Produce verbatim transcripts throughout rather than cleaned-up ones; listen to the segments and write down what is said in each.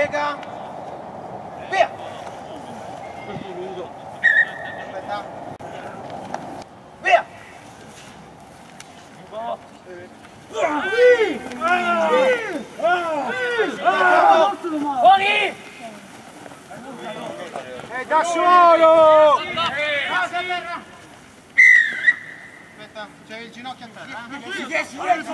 piega, via! Aspetta. Via! Fuori! È da solo! Aspetta, c'è il ginocchio a terra. dieci, dieci,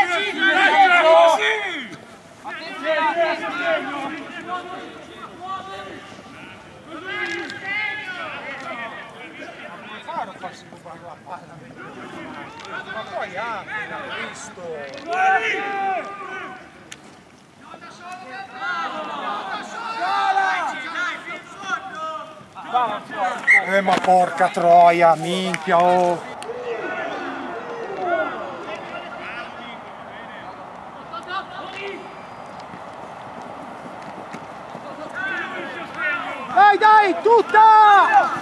Faro farsi rubare la palla, ma poi anche da Cristo! Eh ma porca troia, minchia oh! Dai dai, tutta!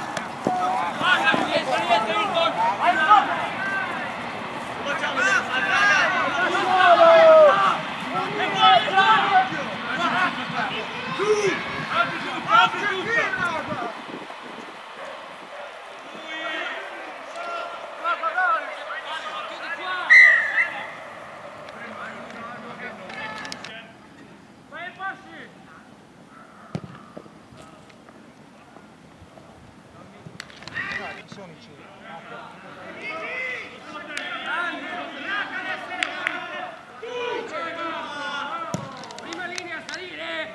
prima linea a salire!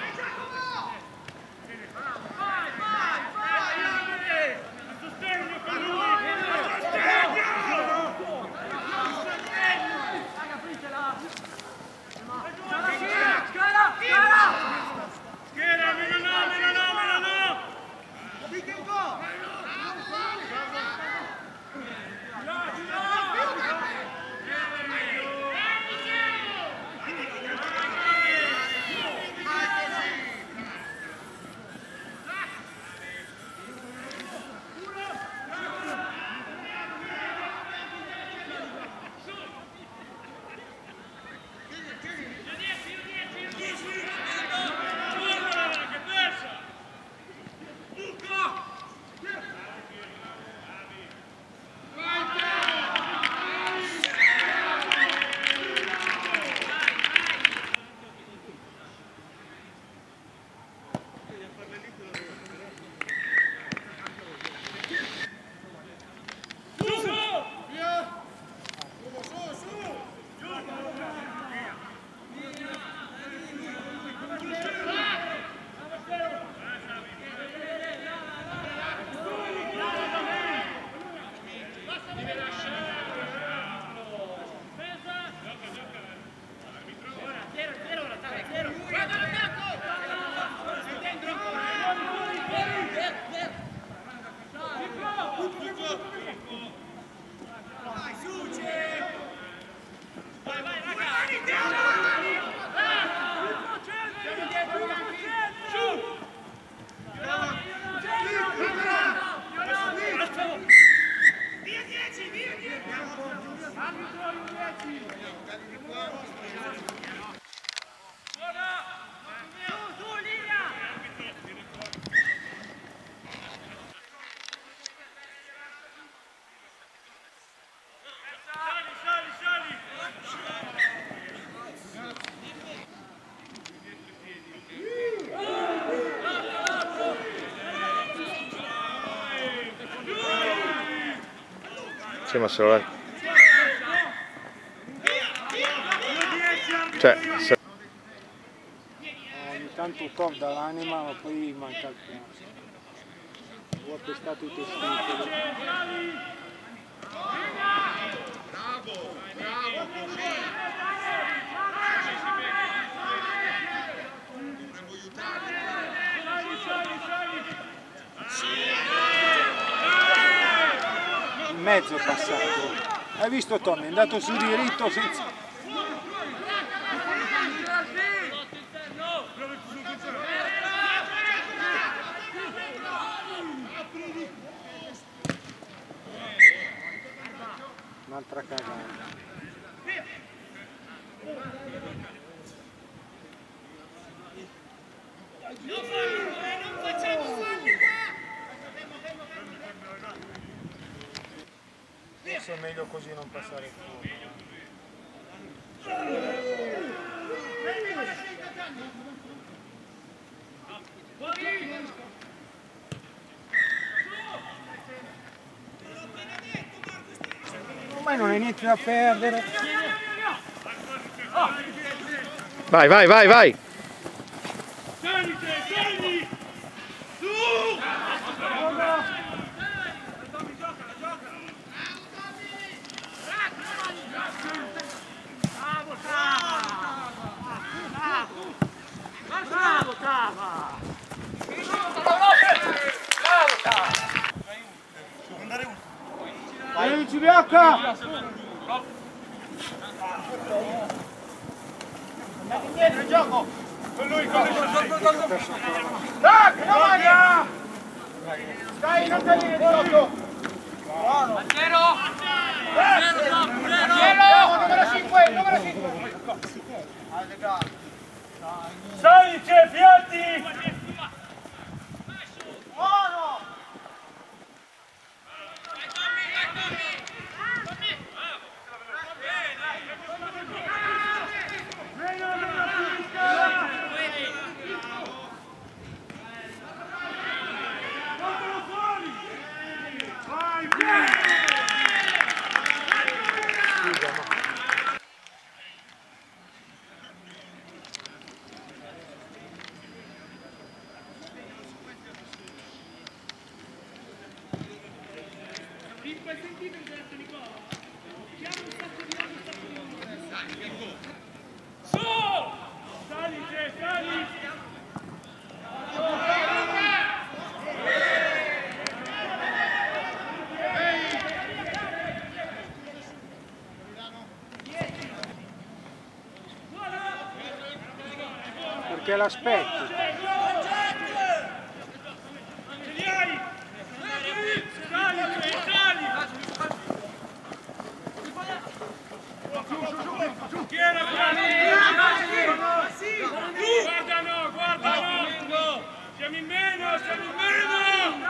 Sì, ma se lo è. Cioè, se... Ogni tanto top dall'anima, ma poi manca il piano. Ho pestato i testicoli. Bravo, bravo, così! Dovremmo aiutarli. In mezzo è passato. Hai visto Tommy? È andato su diritto senza... Un'altra cagata. Forse è meglio così non passare fuori. Ormai non hai niente da perdere. Vai, vai, vai, vai! Tieni, tieni! Su! Bravo, Tava! Bravo, Tava! Vai, Giuliacca! Andate indietro in gioco! Con lui, con lui! Tac, davanti! Dai, non te lì, sotto! Buono! Zero! Zero, zero! Zero! Numero cinque, numero cinque! Salice, Piatti! Buono! Perché l'aspetti? Guardano, guardano! Siamo in meno, siamo in meno!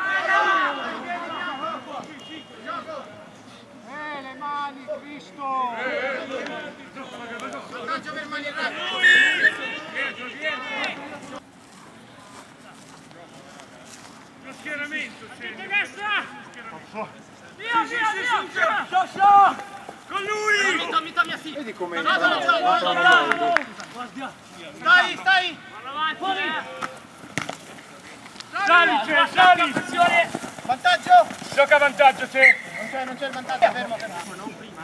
Eh, le mani, Cristo! Vantaggio per mani Lo schieramento c'è! Via, via, via! Con lui! Tommy, Tommy, sì! Vedi come No, no, no, no, no, Stai, stai! Fuori! Salice, Salice! Vantaggio? Gioca a vantaggio, c'è! Non c'è, non c'è il vantaggio, fermo, fermo. Non prima,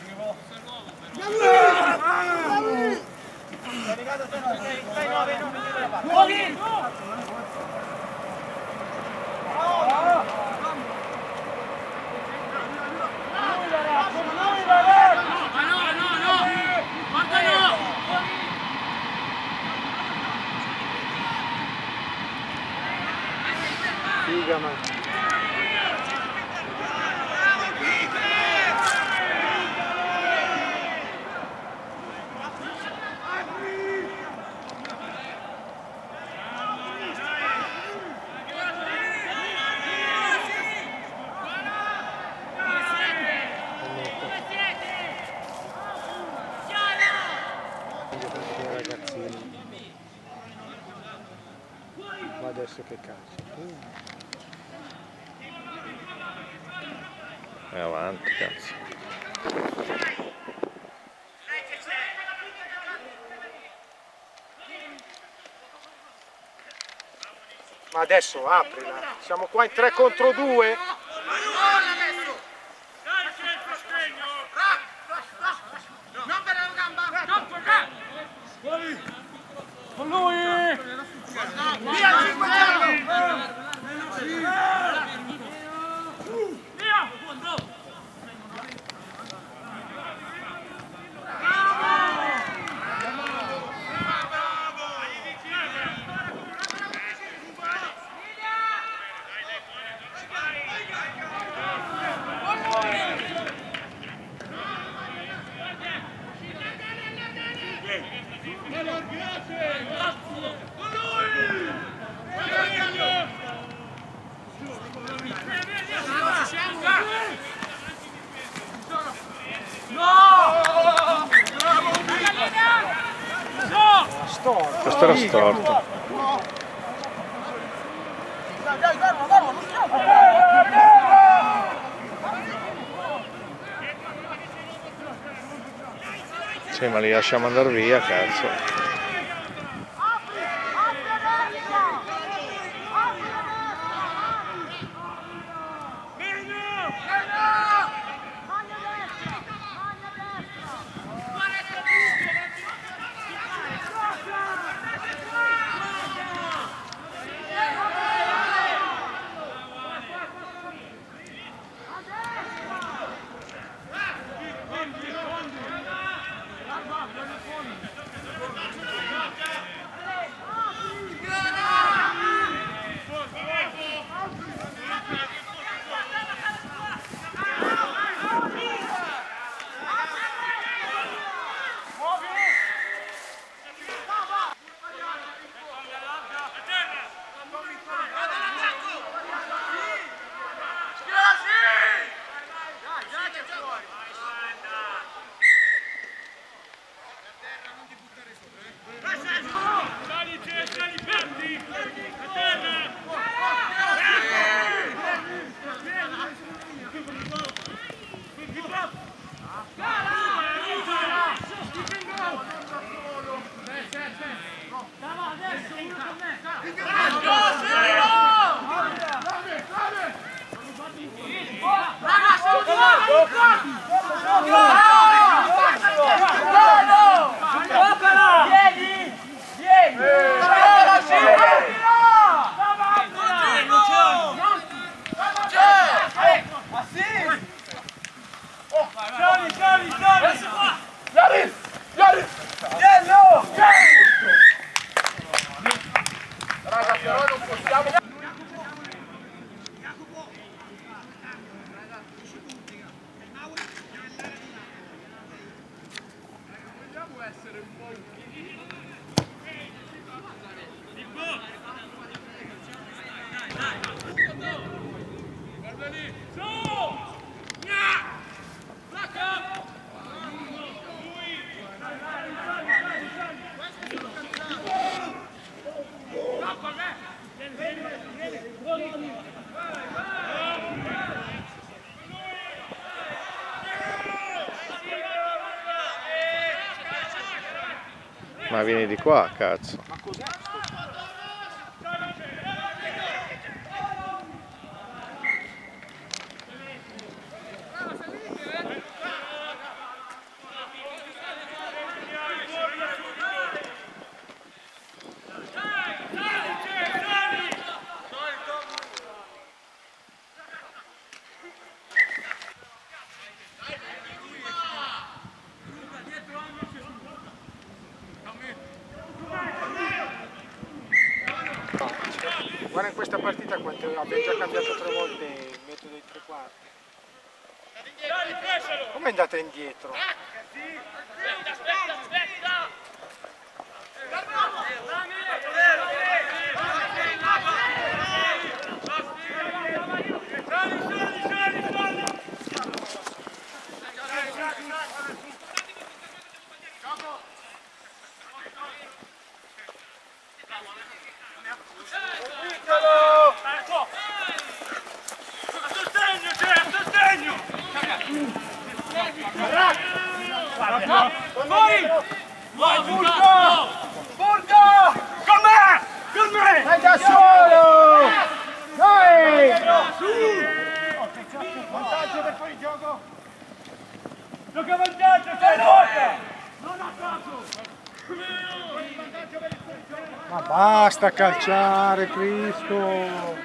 eh? Sei arrivato, sei, stai nove, non mi da parte. Fuori! Figa, ma... Ma adesso che cazzo? È avanti, cazzo. Ma adesso aprila, siamo qua in tre contro due. Non per la gamba! Con lui! Via, cinque zero! Via! Questo era storto. Sì, ma li lasciamo andare via, cazzo. Ma vieni di qua, cazzo. Ma cos'è sto? Guarda in questa partita quanto abbiamo già cambiato tre volte il metodo dei tre quarti. Come è andata indietro? Aspetta, aspetta, aspetta! Vai! Vai, Burgo! Burgo! Con me! Con me! Vai da solo! Dai! Vantaggio per fuori gioco! Gioca vantaggio, sei lotta! Non ha fatto! Ma basta calciare, Cristo!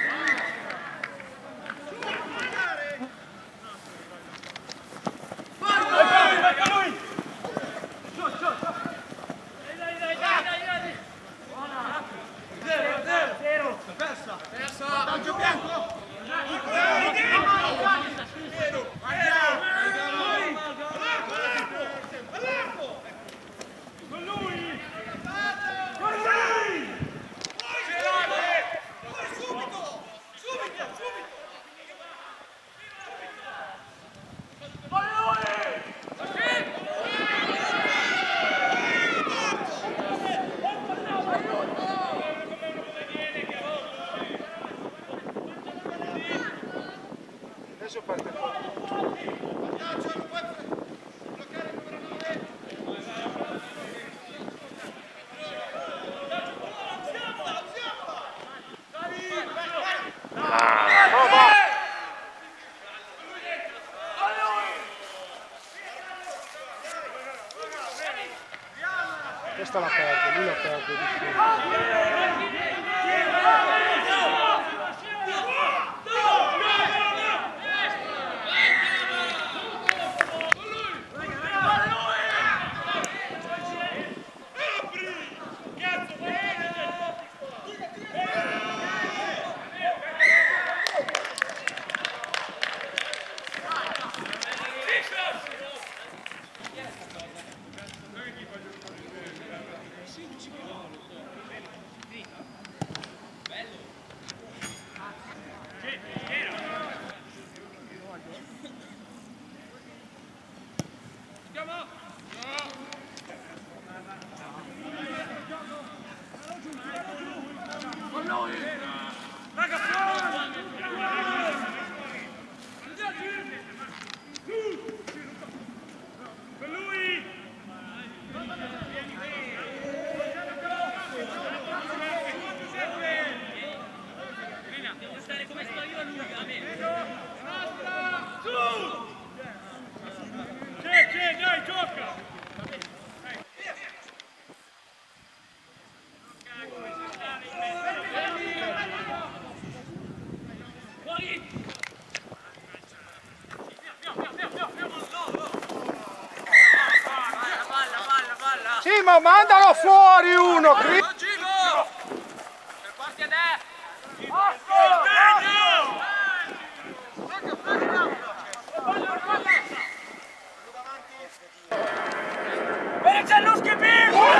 Vantaggio bianco! Con lui! Con lui! Questa la perde, lui la perde di più. Sì, ma mandalo fuori uno! Porti a te! Bene, c'è Luschi,